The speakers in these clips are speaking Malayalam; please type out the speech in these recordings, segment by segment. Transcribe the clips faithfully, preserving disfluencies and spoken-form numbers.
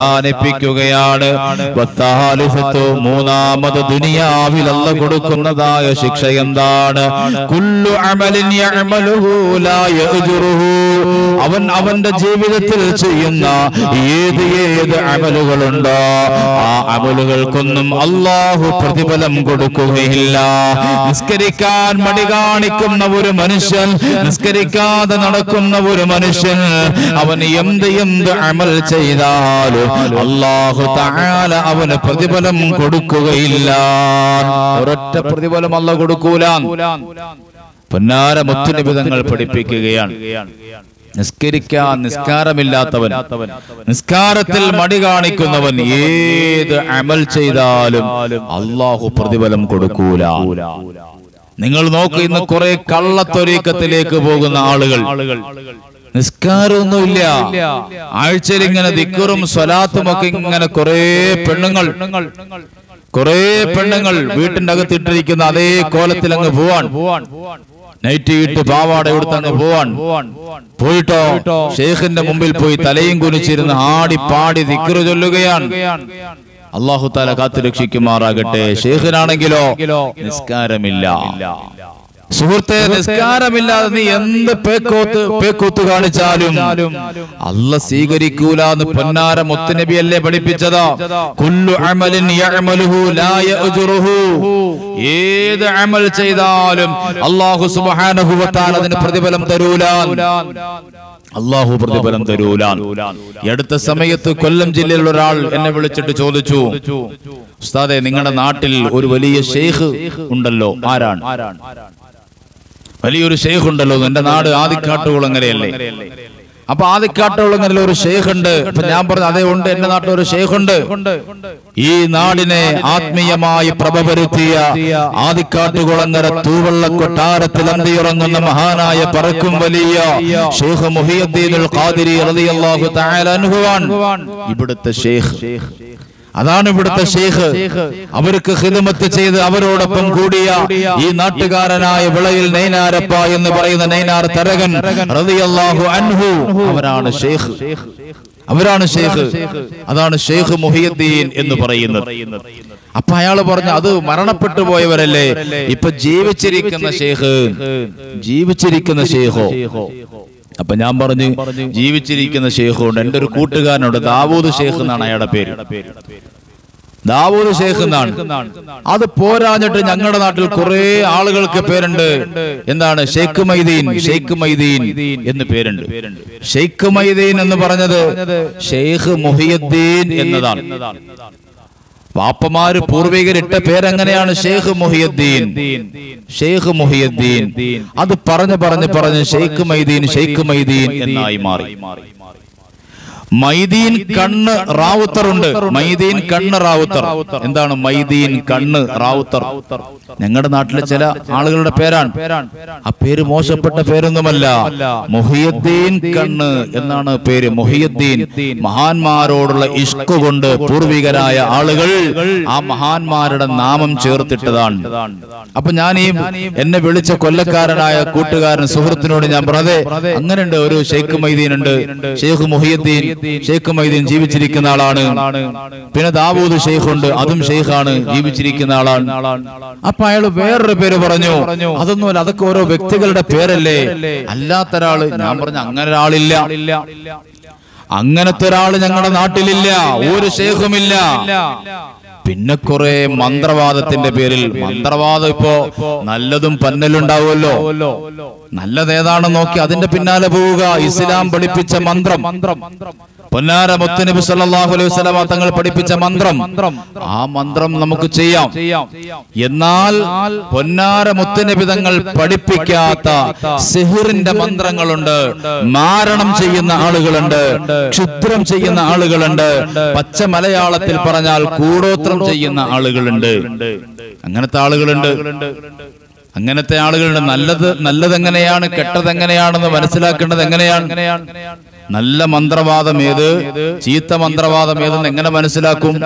അവസാനിപ്പിക്കുകയാണ്. മൂന്നാമത് ദുനിയാവിൽ അല്ലാഹു കൊടുക്കുന്നതായ ശിക്ഷ എന്താണ്? കുല്ലു അമലിൻ യഅമലുഹു ലാ യഅ്ജുറുഹു. അവൻ അവന്റെ ജീവിതത്തിൽ ചെയ്യുന്ന ഏത് ഏത് അമലുകളുണ്ടോ ആ അമലുകൾക്കൊന്നും അല്ലാഹു പ്രതിഫലം കൊടുക്കുകയില്ല. നിസ്കരിക്കാൻ മടി കാണിക്കുന്ന ഒരു മനുഷ്യൻ, നിസ്കരിക്കാതെ നടക്കുന്ന ഒരു മനുഷ്യൻ, അവൻ എന്ത് എന്ത് അമൽ ചെയ്താലും അല്ലാഹു തആല അവന് പ്രതിഫലം കൊടുക്കുകയില്ല. ഒരൊറ്റ പ്രതിഫലം അല്ലാഹു കൊടുക്കൂല. പൊന്നാര മുത്തുനബി തങ്ങൾ പഠിപ്പിക്കുകയാണ്, നിസ്കരിക്കാൻ നിസ്കാരമില്ലാത്തവൻ, നിസ്കാരത്തിൽ മടി കാണിക്കുന്നവൻ ഏത് അമൽ ചെയ്താലും അല്ലാഹു പ്രതിഫലം കൊടുക്കൂല. നിങ്ങൾ നോക്ക്, ഇന്ന് കുറെ കള്ളത്തൊരീക്കത്തിലേക്ക് പോകുന്ന ആളുകൾ, നിസ്കാരമൊന്നുമില്ല, ആഴ്ചയിൽ ഇങ്ങനെ ദിക്റും സ്വലാത്തും ഒക്കെ ഇങ്ങനെ കുറെ പെണ്ണുങ്ങൾ കുറെ പെണ്ണുങ്ങൾ വീട്ടിന്റെ അകത്തിട്ടിരിക്കുന്ന അതേ കോലത്തിൽ അങ്ങ് പോവാൻ, നൈറ്റ് ഇട്ട് പാവാട എടുത്ത് അങ്ങ് പോവാൻ. പോയിട്ടോ ഷെയ്ഖിന്റെ മുമ്പിൽ പോയി തലയും കുനിച്ചിരുന്ന് ആടി പാടി ദിക്റ് ചൊല്ലുകയാണ്. അല്ലാഹു തആല കാത്തു രക്ഷിക്കുമാറാകട്ടെ. ഷെയ്ഖിനാണെങ്കിലോ നിസ്കാരമില്ല. സുഹൃത്തെ, നിസ്കാരമില്ലാതെ നീ എന്ത് പേക്കോത്ത് പേക്കൂത്ത് കാണിച്ചാലും അല്ലാഹു സ്വീകരിക്കൂല എന്ന് പൊന്നാര മുത്തുനബി അല്ലേ പഠിപ്പിച്ചത്? കുല്ലു അമലിൻ യഅമലുഹു ലാ യഅ്ജുറുഹു. ഏത് അമൽ ചെയ്താലും അല്ലാഹു സുബ്ഹാനഹു വ തആല അതിന് പ്രതിഫലം തരൂല. അല്ലാഹു പ്രതിഫലം തരൂല. ഈ അടുത്ത സമയത്ത് കൊല്ലം ജില്ലയിലുള്ള ഒരാൾ എന്നെ വിളിച്ചിട്ട് ചോദിച്ചു, ഉസ്താദേ, നിങ്ങളുടെ നാട്ടിൽ ഒരു വലിയ ഷെയ്ഖ് ഉണ്ടല്ലോ, ആരാണ്? വലിയൊരു ഷെയ്ഖ് ഉണ്ടല്ലോ. എന്റെ നാട് ആദിക്കാട്ടുകുളങ്ങരയല്ലേ? അപ്പൊ ആദിക്കാട്ടുകുളങ്ങരയിൽ ഒരു ഷെയ്ഖ് ഉണ്ട്. അപ്പൊ ഞാൻ പറഞ്ഞു, അതേ ഉണ്ട്, എന്റെ നാട്ടിൽ ഒരു ഷെയ്ഖ് ഉണ്ട്. ഈ നാടിനെ ആത്മീയമായി പ്രഭവരുത്തിയ ആദിക്കാട്ടുകുളങ്ങര തൂവള്ള കൊട്ടാരത്തിൽ അന്തിയുറങ്ങുന്ന മഹാനായ പറക്കും വലിയ ഷെയ്ഖ് മുഹിയുദ്ദീനുൽ ഖാദിരി റളിയല്ലാഹു തആല അൻഹു ഇവിടുത്തെ ഷെയ്ഖ്. അതാണ് ഇവിടുത്തെ ഷെയ്ഖ്. അവർക്ക് ഖിദ്മത്ത് ചെയ്ത് അവരോടൊപ്പം കൂടിയ ഈ നാട്ടുകാരനായ വിളയിൽ നൈനാരപ്പ എന്ന് പറയുന്ന നൈനാർ തരകൻ റളിയല്ലാഹു അൻഹു, അവരാണ് ഷെയ്ഖ്. അവരാണ് ഷെയ്ഖ്. അതാണ് ഷെയ്ഖ് മുഹിയുദ്ദീൻ എന്ന് പറയുന്നത്. അപ്പൊ അയാൾ പറഞ്ഞു, അത് മരണപ്പെട്ടു പോയവരല്ലേ, ഇപ്പൊ ജീവിച്ചിരിക്കുന്ന ഷെയ്ഖ്. ജീവിച്ചിരിക്കുന്ന ഷെയ്ഖോ? അപ്പൊ ഞാൻ പറഞ്ഞു, ജീവിച്ചിരിക്കുന്ന ഷെയ്ഖുണ്ട്. എന്റെ ഒരു കൂട്ടുകാരനുണ്ട്, ദാവൂദ് ഷെയ്ഖ് എന്നാണ് അയാളുടെ പേര്. ദാവൂദ് ഷെയ്ഖ് എന്നാണ്. അത് പോരാഞ്ഞിട്ട് ഞങ്ങളുടെ നാട്ടിൽ കുറെ ആളുകൾക്ക് പേരുണ്ട്. എന്താണ്? ഷെയ്ഖ് മൈദീൻ. ഷെയ്ഖ് മൈദീൻ എന്ന് പേരുണ്ട്. ഷെയ്ഖ് മൈദീൻ എന്ന് പറഞ്ഞത് ഷെയ്ഖ് മുഹിയുദ്ദീൻ എന്നതാണ്. വാപ്പമാര് പൂർവികരിട്ട പേരെങ്ങനെയാണ്? ഷെയ്ഖ് മുഹിയുദ്ദീൻ, ഷെയ്ഖ് മുഹിയുദ്ദീൻ. അത് പറഞ്ഞു പറഞ്ഞു പറഞ്ഞ് ഷെയ്ഖ് മൈദീൻ, ഷെയ്ഖ് മൈദീൻ എന്നായി മാറി. മൈദീൻ കണ്ണ് റാവുത്തർ ഉണ്ട്. മൈദീൻ കണ്ണ് റാവുത്തർ. എന്താണ് മൈദീൻ കണ്ണ് റാവുത്തർ? ഞങ്ങളുടെ നാട്ടിലെ ചില ആളുകളുടെ പേരാണ്. ആ പേര് മോശപ്പെട്ട പേരൊന്നുമല്ല. മുഹിയുദ്ദീൻ കണ്ണ് എന്നാണ് പേര്. മുഹിയുദ്ദീൻ, മഹാന്മാരോടുള്ള ഇഷ്ക് കൊണ്ട് പൂർവികരായ ആളുകൾ ആ മഹാന്മാരുടെ നാമം ചേർത്തിട്ടതാണ്. അപ്പൊ ഞാൻ ഈ എന്നെ വിളിച്ച കൊല്ലക്കാരനായ കൂട്ടുകാരൻ സുഹൃത്തിനോട് ഞാൻ പറഞ്ഞേ, അങ്ങനെയുണ്ട്, ഒരു ഷെയ്ഖ് മൈദീൻ ഉണ്ട്, ഷെയ്ഖ് മുഹിയുദ്ദീൻ. ഷെയ്ഖ് മൈദീൻ ജീവിച്ചിരിക്കുന്ന ആളാണ്. പിന്നെ ദാവൂദ് ഷെയ്ഖ് ഉണ്ട്, അതും ഷെയ്ഖാണ്, ജീവിച്ചിരിക്കുന്ന ആളാണ്. അപ്പൊ അയാൾ വേറൊരു പേര് പറഞ്ഞു. അതൊന്നുമല്ല, അതൊക്കെ ഓരോ വ്യക്തികളുടെ പേരല്ലേ, അല്ലാത്തൊരാള്. ഞാൻ പറഞ്ഞു, അങ്ങനെ ഒരാളില്ല, അങ്ങനത്തെ ഒരാള് ഞങ്ങളുടെ നാട്ടിലില്ല, ഒരു ഷെയ്ഖുമില്ല. പിന്നെ കുറെ മന്ത്രവാദത്തിന്റെ പേരിൽ, മന്ത്രവാദം ഇപ്പോ നല്ലതും പന്നലുണ്ടാവുമല്ലോ, നല്ലതേതാണെന്ന് നോക്കി അതിന്റെ പിന്നാലെ പോവുക. ഇസ്ലാം പഠിപ്പിച്ച മന്ത്രം, പൊന്നാര മുത്തുനബി സല്ലല്ലാഹു അലൈഹി വസല്ലം തങ്ങൾ പഠിപ്പിച്ച മന്ത്രം, ആ മന്ത്രം നമുക്ക് ചെയ്യാം. എന്നാൽ പൊന്നാര മുത്തുനബി തങ്ങൾ പഠിപ്പിക്കാത്ത സിഹിറിന്റെ മന്ത്രങ്ങളുണ്ട്. മാരണം ചെയ്യുന്ന ആളുകളുണ്ട്, ക്ഷുദ്രം ചെയ്യുന്ന ആളുകളുണ്ട്, പച്ച മലയാളത്തിൽ പറഞ്ഞാൽ കൂടോത്രം ചെയ്യുന്ന ആളുകളുണ്ട്. അങ്ങനത്തെ ആളുകളുണ്ട്. അങ്ങനത്തെ ആളുകളുണ്ട്. നല്ലത് നല്ലതെങ്ങനെയാണ്, കെട്ടതെങ്ങനെയാണെന്ന് മനസ്സിലാക്കേണ്ടത് എങ്ങനെയാണ്? നല്ല മന്ത്രവാദം ഏത്, ചീത്ത മന്ത്രവാദം ഏതെന്ന് എങ്ങനെ മനസ്സിലാക്കും?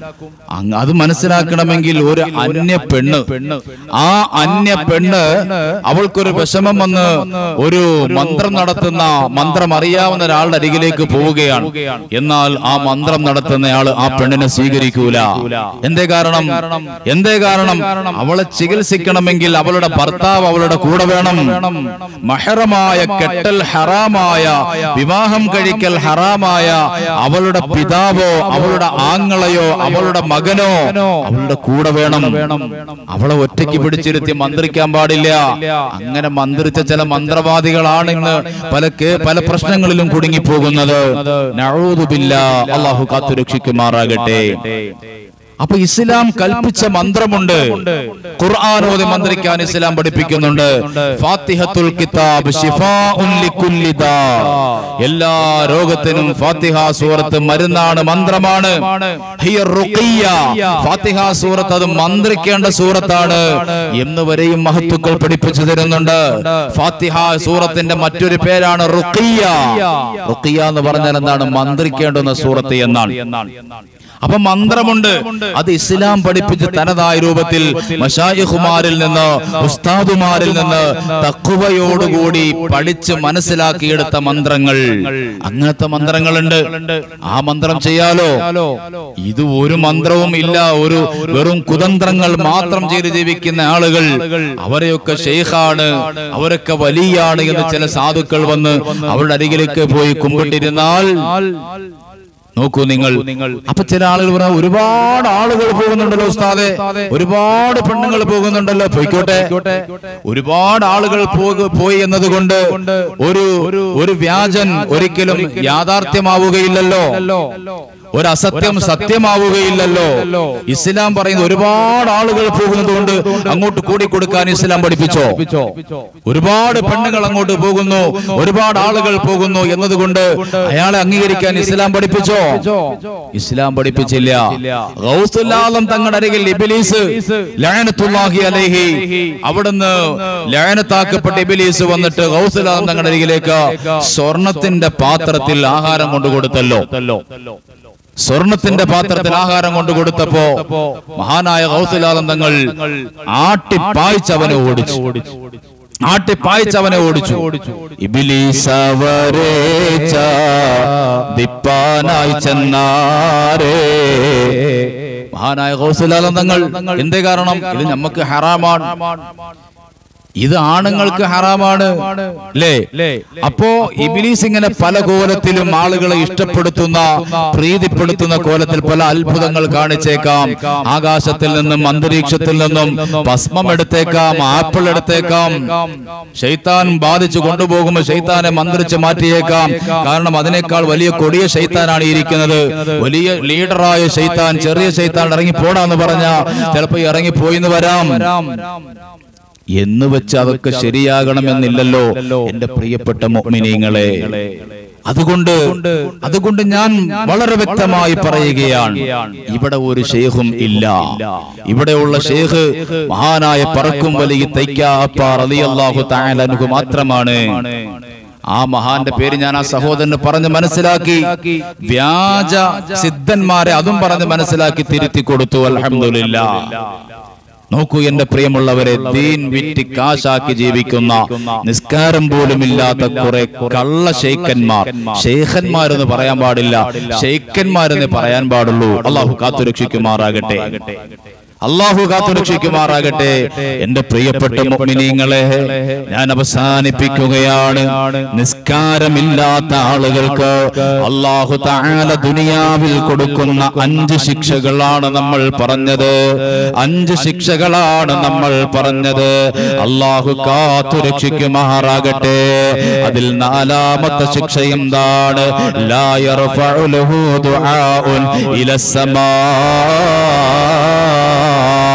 അത് മനസ്സിലാക്കണമെങ്കിൽ ഒരു അന്യ പെണ്ണ്, ആ അന്യ പെണ്ണ് അവൾക്കൊരു വിഷമം വന്ന് ഒരു മന്ത്രം നടത്തുന്ന മന്ത്രം അറിയാവുന്ന ഒരാളുടെ അരികിലേക്ക് പോവുകയാണ്. എന്നാൽ ആ മന്ത്രം നടത്തുന്നയാൾ ആ പെണ്ണിനെ സ്വീകരിക്കൂല. എന്തേ കാരണം? എന്തേ കാരണം? അവളെ ചികിത്സിക്കണമെങ്കിൽ അവളുടെ ഭർത്താവ് അവളുടെ കൂടെ വേണം. മഹറമായ കെട്ടൽ ഹറാമായ, വിവാഹം കഴിക്കൽ ഹറാമായ അവളുടെ പിതാവോ അവളുടെ ആങ്ങളയോ അവളുടെ മകനോ അവളുടെ കൂടെ വേണം. അവളെ ഒറ്റയ്ക്ക് പിടിച്ചിരുത്തി മന്ത്രിക്കാൻ പാടില്ല. അങ്ങനെ മന്ത്രിച്ച ചില മന്ത്രവാദികളാണ് ഇന്ന് പല പല പ്രശ്നങ്ങളിലും കുടുങ്ങിപ്പോകുന്നത്. നഊദു ബില്ലാഹ്, അല്ലാഹു കാത്തുരക്ഷിക്കുമാറാകട്ടെ. അപ്പൊ ഇസ്ലാം കൽപ്പിച്ച മന്ത്രമുണ്ട്. ഖുർആൻ ഓതി മന്ത്രിക്കാൻ ഇസ്ലാം പഠിപ്പിക്കുന്നുണ്ട്. ഫാത്തിഹത്തുൽ കിതാബ് ശിഫാഉൻ ലികുല്ലി ദാ, എല്ലാ രോഗത്തിനും ഫാത്തിഹ സൂറത്ത് മരുന്നാണ്, മന്ത്രമാണ്. ഹിയ റുഖിയ്യ, ഫാത്തിഹ സൂറത്ത് അത് മന്ത്രിക്കേണ്ട സൂറത്താണ് എന്ന് വരെയും മഹത്തുക്കൾ പഠിപ്പിച്ചു തരുന്നുണ്ട്. ഫാത്തിഹ സൂറത്തിന്റെ മറ്റൊരു പേരാണ് റുഖിയ്യ. റുഖിയ്യ എന്ന് പറഞ്ഞാൽ എന്താണ്? മന്ത്രിക്കേണ്ടുന്ന സൂറത്ത് എന്നാണ്. അപ്പൊ മന്ത്രമുണ്ട്, അത് ഇസ്ലാം പഠിപ്പിച്ച് തനതായ രൂപത്തിൽ മശായിഖുമാരിൽ നിന്ന്, ഉസ്താദുമാരിൽ നിന്ന് തഖ്വയോടുകൂടി പഠിച്ച് മനസ്സിലാക്കിയെടുത്ത മന്ത്രങ്ങൾ, അങ്ങനത്തെ മന്ത്രങ്ങളുണ്ട്. ആ മന്ത്രം ചെയ്യാലോ? ഇത് ഒരു മന്ത്രവും ഇല്ല, ഒരു വെറും കുതന്ത്രങ്ങൾ മാത്രം ചെയ്ത് ജീവിക്കുന്ന ആളുകൾ, അവരെയൊക്കെ ഷെയ്ഖാണ്, അവരൊക്കെ വലിയാണ് എന്ന് ചില സാധുക്കൾ വന്ന് അവരുടെ അരികിലേക്ക് പോയി കുമ്പിട്ടിരുന്നാൽ നോക്കൂ നിങ്ങൾ. അപ്പൊ ചില ആളുകൾ പറഞ്ഞാൽ ഒരുപാട് ആളുകൾ പോകുന്നുണ്ടല്ലോ ഉസ്താദെ, ഒരുപാട് പെണ്ണുങ്ങൾ പോകുന്നുണ്ടല്ലോ. പോയിക്കോട്ടെ, ഒരുപാട് ആളുകൾ പോയി എന്നതുകൊണ്ട് ഒരു ഒരു വ്യാജൻ ഒരിക്കലും യാഥാർത്ഥ്യമാവുകയില്ലല്ലോ, ഒരു അസത്യം സത്യമാവുകയില്ലല്ലോ. ഇസ്ലാം പറയുന്ന ഒരുപാട് ആളുകൾ പോകുന്നത് കൊണ്ട് അങ്ങോട്ട് കൂടിക്കൊടുക്കാൻ ഇസ്ലാം പഠിപ്പിച്ചോ? ഒരുപാട് പെണ്ണുങ്ങൾ അങ്ങോട്ട് പോകുന്നു, ഒരുപാട് ആളുകൾ പോകുന്നു എന്നതുകൊണ്ട് അയാളെ അംഗീകരിക്കാൻ ഇസ്ലാം പഠിപ്പിച്ചോ? ഇസ്ലാം പഠിപ്പിച്ചില്ല. ഗൗസുൽ ആലം തങ്ങളുടെ അരികിൽ ഇബ്ലീസ് ലഅനത്തുല്ലാഹി അലൈഹി, അവിടുന്ന് ലഅനത്താക്കപ്പെട്ട ഇബ്ലീസ് വന്നിട്ട് ഗൗസുൽ ആലം തങ്ങളുടെ അരികിലേക്ക് സ്വർണത്തിന്റെ പാത്രത്തിൽ ആഹാരം കൊണ്ടു കൊടുത്തല്ലോ. സ്വർണത്തിന്റെ പാത്രത്തിൽ ആഹാരം കൊണ്ടു കൊടുത്തപ്പോ മഹാനായ ഗൗസുൽ ആലം തങ്ങൾ ആട്ടിപ്പായിച്ചവനെ ഓടിച്ചു ആട്ടിപ്പായിച്ചവനെ ഓടിച്ചു ഇബ്ലീസ് അവരെ ദിപ്പാനായി ചെന്നാരേ. മഹാനായ ഗൗസുൽ ആലം തങ്ങൾ എന്തേ കാരണം? ഇത് നമുക്ക് ഹറാമാണ്, ഇത് ആണുങ്ങൾക്ക് ഹറാമാണ് അല്ലേ? അപ്പോ ഇബ്ലീസ് ഇങ്ങനെ പല കോലത്തിലും ആളുകളെ ഇഷ്ടപ്പെടുത്തുന്ന, പ്രീതിപ്പെടുത്തുന്ന കോലത്തിൽ പല അത്ഭുതങ്ങൾ കാണിച്ചേക്കാം. ആകാശത്തിൽ നിന്നും അന്തരീക്ഷത്തിൽ നിന്നും ഭസ്മം എടുത്തേക്കാം, ആപ്പിൾ എടുത്തേക്കാം. ശൈത്താൻ ബാധിച്ചു കൊണ്ടുപോകുമ്പോൾ ശൈത്താനെ മന്ത്രിച്ച് മാറ്റിയേക്കാം. കാരണം അതിനേക്കാൾ വലിയ കൊടിയ ശൈത്താനാണ് ഇരിക്കുന്നത്. വലിയ ലീഡറായ ശൈത്താൻ ചെറിയ ശൈത്താൻ ഇറങ്ങി പോടാന്ന് പറഞ്ഞ ചിലപ്പോ ഇറങ്ങിപ്പോയിന്ന് വരാം. എന്ന് വെച്ച് അതൊക്കെ ശരിയാകണമെന്നില്ലല്ലോ എന്റെ പ്രിയപ്പെട്ട മുഅ്മിനീങ്ങളെ. അതുകൊണ്ട് അതുകൊണ്ട് ഞാൻ വളരെ വ്യക്തമായി പറയുകയാണ്, ഇവിടെ ഒരു ഷെയ്ഖും ഇല്ല. ഇവിടെയുള്ള ഷെയ്ഖ് മഹാനായ പറക്കും വലിയ തൈക്കാപ്പ റളിയല്ലാഹു തആല അൻഹു മാത്രമാണ്. ആ മഹാന്റെ പേര് ഞാൻ ആ സഹോദരന് പറഞ്ഞ് മനസ്സിലാക്കി, വ്യാജ സിദ്ധന്മാരെ അതും പറഞ്ഞ് മനസ്സിലാക്കി തിരുത്തി കൊടുത്തു. അൽഹംദുലില്ലാഹ്. നോക്കൂ എന്റെ പ്രിയമുള്ളവരെ, ദീൻ വിറ്റ് കാശാക്കി ജീവിക്കുന്ന, നിസ്കാരം പോലും ഇല്ലാത്ത കുറെ കള്ള ഷെയ്ഖന്മാർ, ഷെയ്ഖന്മാരെന്ന് പറയാൻ പാടില്ല, ഷെയ്ഖന്മാരെന്ന് പറയാൻ പാടുള്ളൂ. അല്ലാഹു കാത്തുരക്ഷിക്കുമാറാകട്ടെ, അല്ലാഹു കാത്തുരക്ഷിക്കുമാറാകട്ടെ. എന്റെ പ്രിയപ്പെട്ട മുഅ്മിനീങ്ങളെ, ഞാൻ അവസാനിപ്പിക്കുകയാണ്. നിസ്കാരമില്ലാത്ത ആളുകൾക്ക് അല്ലാഹു തആല ദുനിയാവിൽ കൊടുക്കുന്ന അഞ്ച് ശിക്ഷകളാണ് നമ്മൾ പറഞ്ഞത്. അഞ്ച് ശിക്ഷകളാണ് നമ്മൾ പറഞ്ഞത്. അല്ലാഹു കാത്തുരക്ഷിക്കുമാറാകട്ടെ. അതിൽ നാലാമത്തെ ശിക്ഷ എന്താണ്? ലാ യർഫഉ ലഹു ദുആഉൻ ഇലസ്സമാ.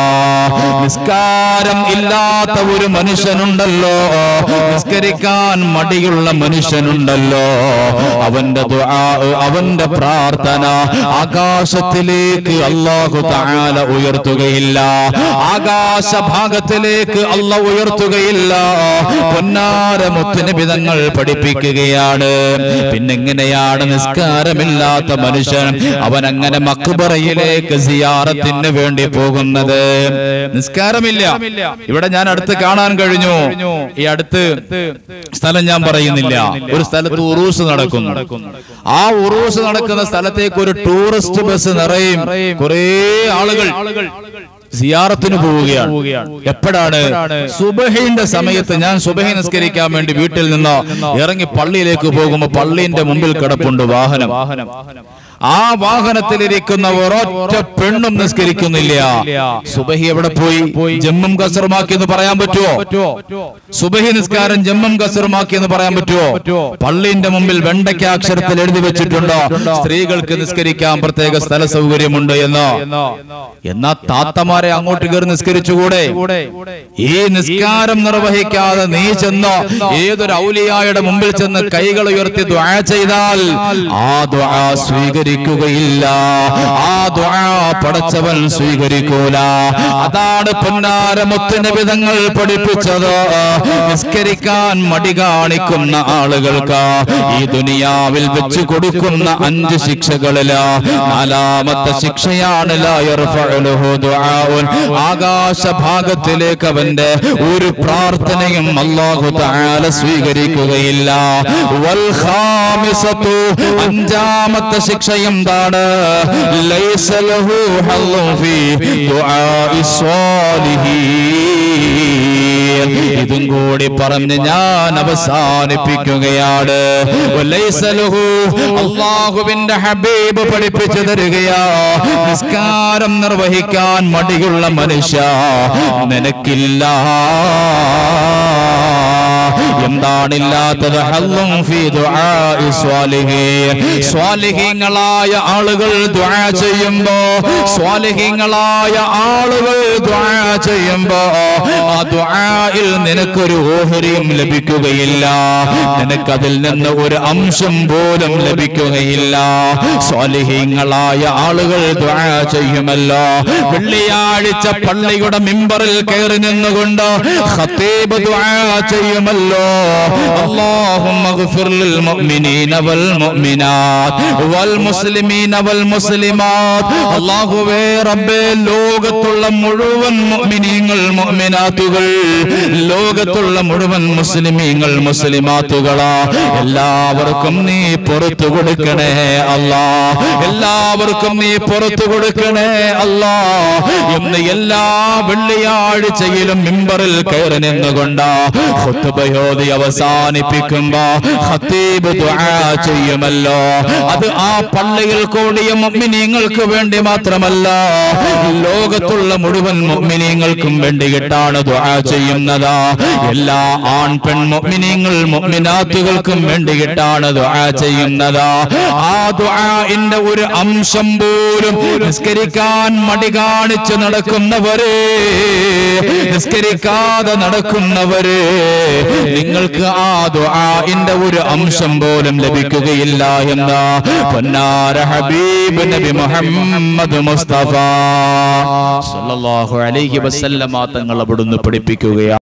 നിസ്കാരം ഇല്ലാത്ത ഒരു മനുഷ്യനുണ്ടല്ലോ, നിസ്കരിക്കാൻ മടിയുള്ള മനുഷ്യനുണ്ടല്ലോ, അവന്റെ ദുആ, അവന്റെ പ്രാർത്ഥന ആകാശത്തിലേക്ക് അല്ലാഹു തആല ഉയർത്തുകയില്ല, ആകാശഭാഗത്തിലേക്ക് അല്ലാഹു ഉയർത്തുകയില്ല. പൊന്നാര മുത്തുനബി തങ്ങൾ പഠിപ്പിക്കുകയാണ്. പിന്നെങ്ങനെയാണ് നിസ്കാരമില്ലാത്ത മനുഷ്യൻ അവൻ അങ്ങനെ മക്ബറയിലേക്ക് സിയാറത്തിന് വേണ്ടി പോകുന്നത്? നിസ്കാരമില്ല. ഇവിടെ ഞാൻ അടുത്ത് കാണാൻ കഴിഞ്ഞു, ഈ അടുത്ത് സ്ഥലം ഞാൻ പറയുന്നില്ല, ഒരു സ്ഥലത്ത് ഉറൂസ് നടക്കുന്നു. ആ ഉറൂസ് നടക്കുന്ന സ്ഥലത്തേക്ക് ഒരു ടൂറിസ്റ്റ് ബസ് നിറയും കുറേ ആളുകൾ സിയാറത്തിന് പോവുകയാണ്. എപ്പോഴാണ്? സുബഹിന്റെ സമയത്ത്. ഞാൻ സുബഹി നിസ്കരിക്കാൻ വേണ്ടി വീട്ടിൽ നിന്ന് ഇറങ്ങി പള്ളിയിലേക്ക് പോകുമ്പോൾ പള്ളിന്റെ മുമ്പിൽ കിടപ്പുണ്ട് വാഹനം. ആ വാഹനത്തിലിരിക്കുന്ന ഒരൊറ്റ പെണ്ണും നിസ്കരിക്കുന്നില്ല. സുബഹി എവിടെ പോയി? ജമ്മും കസറുമാക്കി എന്ന് പറയാൻ പറ്റുമോ? സുബഹി നിസ്കാരം ജമ്മും കസറുമാക്കി എന്ന് പറയാൻ പറ്റുമോ? പള്ളിന്റെ മുമ്പിൽ വെണ്ടയ്ക്ക അക്ഷരത്തിൽ എഴുതി വെച്ചിട്ടുണ്ടോ സ്ത്രീകൾക്ക് നിസ്കരിക്കാൻ പ്രത്യേക സ്ഥല സൗകര്യമുണ്ട് എന്ന്? എന്നാ താത്തമാരെ അങ്ങോട്ട് കയറി നിസ്കരിച്ചുകൂടെ? ഈ നിസ്കാരം നിർവഹിക്കാതെ നീ ചെന്നോ ഏതൊരു ഔലിയായുടെ മുമ്പിൽ ചെന്ന് കൈകൾ ഉയർത്തി ദുആ ചെയ്താൽ ആ ദുആ സ്വീകരിക്കുകയില്ല, ആ ദുആ പടച്ചവൻ സ്വീകരിക്കൂല. അതാണ് പൊന്നാര മുത്തുനബി തങ്ങൾ പഠിപ്പിച്ചത്. നിസ്കരിക്കാൻ മടി കാണിക്കുന്ന ആളുകൾക്ക് ഈ ദുനിയാവിൽ വെച്ച് കൊടുക്കുന്ന അഞ്ച് ശിക്ഷകളില് നാലാമത്തെ ശിക്ഷയാണ് ലാ യർഫഉ ദുആഉൻ. ആകാശഭാഗത്തിലേക്ക് അവന്റെ ഒരു പ്രാർത്ഥനയും അല്ലാഹു തആല സ്വീകരിക്കുകയില്ല. വൽ ഖാമിസതു, അഞ്ചാമത്തെ ശിക്ഷ എന്താണ്? ലൈസ ലഹു ഹല്ലു ഫീ ദുആഇ സ്വാലിഹീൻ. ഇതും കൂടി പറഞ്ഞ് ഞാൻ അവസാനിപ്പിക്കുകയാണ്. ലൈസ ലഹു, അല്ലാഹുവിന്റെ ഹബീബ് പഠിപ്പിച്ചു തരികയാ, നിസ്കാരം നിർവഹിക്കാൻ മടിയുള്ള മനുഷ്യ നിനക്കില്ല. എന്താണില്ലാത്തത്? ഹല്ലും ഫീ ദുആഇ സ്വാലിഹീൻ. സ്വാലിഹീങ്ങളായ ആളുകൾ ദുആ ചെയ്യുമ്പോ, സ്വാലിഹീങ്ങളായ ആളുകൾ ദുആ ചെയ്യുമ്പോ ആ ദുആയിൽ നിനക്കൊരു ഓഹരിയും ലഭിക്കുകയില്ല, നിനക്കതിൽ നിന്ന് ഒരു അംശം പോലും ലഭിക്കുകയില്ല. സ്വാലിഹീങ്ങളായ ആളുകൾ ദുആ ചെയ്യുമല്ലോ. വെള്ളിയാഴ്ച പള്ളിയുടെ മിമ്പറിൽ കയറി നിന്നുകൊണ്ട് ഖതീബ് ദുആ ചെയ്യുമല്ലോ. اللهم اغفر للمؤمنين والمؤمنات والمسلمين والمسلمات. അല്ലാഹുവേ റബ്ബേ, ലോകത്തുള്ള മുഴുവൻ മുഅ്മിനീങ്ങൾ മുഅ്മിനാത്തുകൾ, ലോകത്തുള്ള മുഴുവൻ മുസ്ലിമീങ്ങൾ മുസ്ലിമാത്തുകളാ, എല്ലാവർക്കും നീ പുറത്തു കൊടുക്കണേ അല്ലാ, എല്ലാവർക്കും നീ പുറത്തു കൊടുക്കണേ അല്ലാ എന്ന് എല്ലാ വെള്ളിയാഴ്ചയിലും മിമ്പറിൽ കയറി നിന്നുകൊണ്ട് ഖുത്ബയോദി അവസാനിപ്പിക്കുമ്പോ ഖതീബ് ദുആ ചെയ്യുമല്ലോ. അത് ആ പള്ളിയിൽ കൂടിയ മുഅ്മിനീങ്ങൾക്ക് വേണ്ടി മാത്രമല്ല, ലോകത്തുള്ള മുഴുവൻ മുഅ്മിനീങ്ങൾക്കും വേണ്ടിയിട്ടാണ് ദുആ ചെയ്യുന്നത്. എല്ലാ ആൺ പെൺ മുഅ്മിനീങ്ങൾ മുഅ്മിനാത്തുകൾക്കും വേണ്ടിയിട്ടാണ് ദുആ ചെയ്യുന്നത്. ആ ദുആഇന്റെ ഒരു അംശം പോലും നിസ്കരിക്കാൻ മടി കാണിച്ച് നടക്കുന്നവരെ, നിസ്കരിക്കാതെ നടക്കുന്നവരെ, നിങ്ങൾക്ക് ആ ദുആഇന്റെ ഒരു അംശം പോലും ലഭിക്കുകയില്ല എന്ന് പൊന്നാര ഹബീബ് നബി മുഹമ്മദ് മുസ്തഫ സല്ലല്ലാഹു അലൈഹി വസല്ലമ തങ്ങൾ അവിടുന്ന് പഠിപ്പിക്കുകയാണ്.